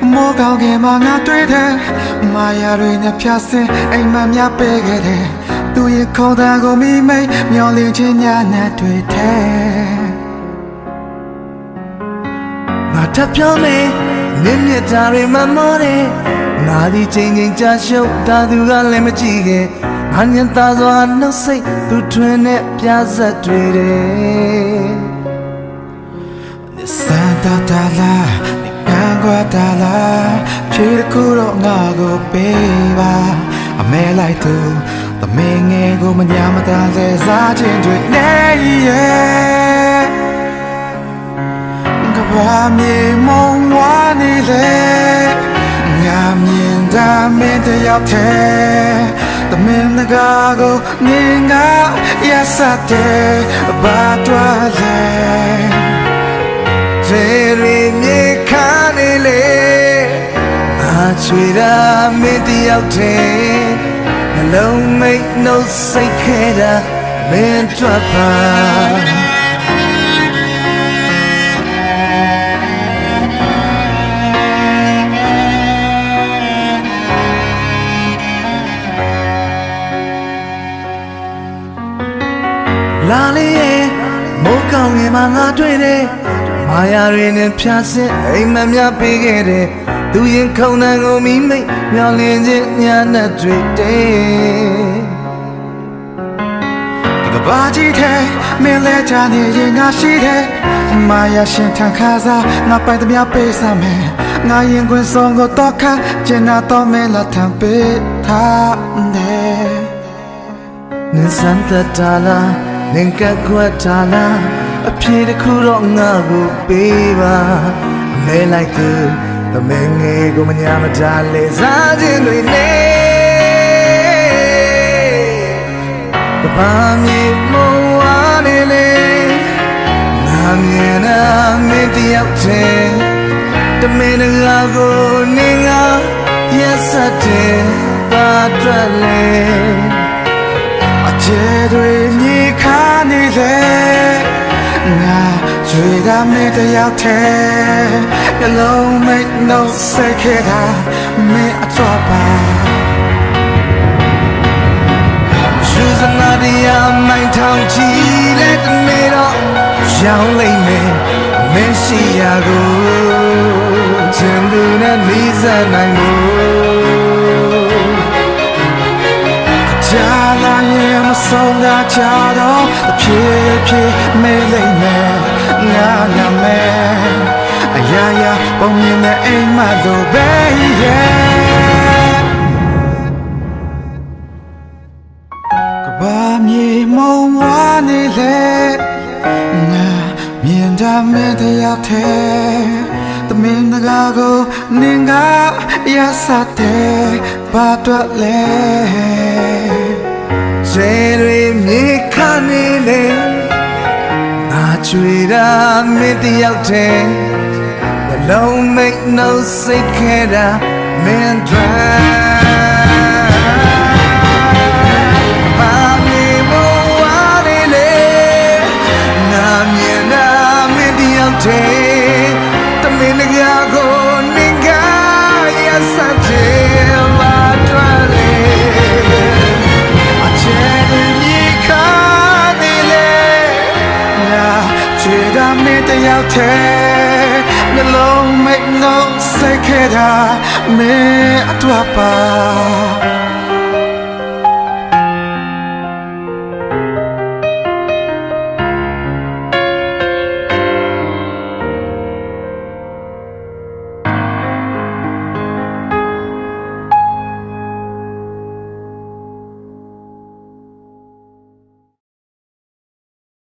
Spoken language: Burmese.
မိုးကောင်းခင်မှာငါတွေ့တယ်မာယာတွေနဲ့ဖြာစင်အိမ်မက်များပေးခဲ့တယ်သူရဲ့ခေါ်တာကိုမိမိတ်မျောလင်းခြင်းညာနဲ့တွေ့တယ်ငါထပ်ပြောမယ်မြင့်မြတ်တာတွေမမောတယ်ငါဒီချိန်ချိန်ကြာရှုပ်တာသူကလည်းမကြည့်ခဲ့ငါညံသားစွာနှုတ်စိတ်သူထွင်တဲ့ပြားဆက်တွေတယ်စံတာတာလာကွာတာလာဖြေတစ်ခုတော့ငါကိုပေးပါအမဲလိုက်သူသမင်ငယ်ကိုမညာမသာလဲစားခြင်းတွေနဲ့ရဲ့ကဘာမြေမုံဝါနေလေငါမြင်တာမင်းတယောက်တည်းသမင်ငါကိုငင်ငါရစတဲ့ဘာတော်လဲကျေရီမြေခါနေလေအချွေရာမင်းတယောက်တည်းနှလုံးမိတ်နှုတ်စိတ်ခဲတာမင်းထွက်ပါလာလေမိုးကောင်းရင်မှငါတွေ့တယ်မာယာတွေနဲ့ဖြာစင်အိမ်မက်များပေးခဲ့တယ်သူရင်ခုံတန်ကိုမိမိတ်မျောလင်းခြင်းညာနဲ့တွေ့တယ်ဒီကဘာကြီးတဲ့မင်းလဲချာနေရင်ငါရှိတယ်မာယာရှင်ထန်ခါစားငါပိုင်သမျှပေးစမယ်ငါရင်ခွင်ဆောင်ကိုတော့ခါကျင်နာတော့မင်းလာထံပေးထားတယ်နင်းစံတတာလာနင်ကကွက်တာလာအဖြေတစ်ခုတော့ငါကိုပေးပါအမဲလိုက်သူသမင်ငယ်ကိုမညာမတားလေစားခြင်းတွေနဲ့ဘာမြေမဝါနေလေငါမြင်တာမင်းတယောက်တည်းတမင်ငါကိုနေငါရက်စတဲ့ဘာတွေ့လဲအကျဲတွေမြေခါနေလေငါကျွေတာမင်းတယောက်တည်းမျက်လုံးမိတ်နှုတ်စိတ်ခဲတာမင်းအတော့ပါယူစနာဒီယာမိုင်းထောင်ချီတဲ့တနေ့တော့ရောင်းလိုက်မယ်မင်းရှိရာကိုချင်သူနဲ့မိစနိုင်လို့ကြာလာရင်မဆုံးတာကြတော့အဖြစ်ဖြစ်မေးလိုက်မယ်ငါနာမယ်အရာရာပုံမြင်တဲ့အိမ်မလို့ပဲရဲ့ကဘာမြေမုံဝါနေလေငါမြင်တာမင်းတယောက်တည်းသမင်ငါကိုနင်ကရစတဲ့ဘာတော့လဲကျေရီမြေခါနေလေငါချွေတာမင်းတယောက်တည်းနှလုံးမိတ်နှုတ်စိတ်ခဲတာမင်းထွက်ဘာမြေမဝါနေလေငါမြင်တာမင်းတယောက်တည်းတမင်ငါကိုနင်ကရစတဲ့ဘာထွက်လဲမင်းတယောက်တည်းနှလုံးမိတ်နှုတ်စိတ်ခဲတာမင်းအတော့ပါ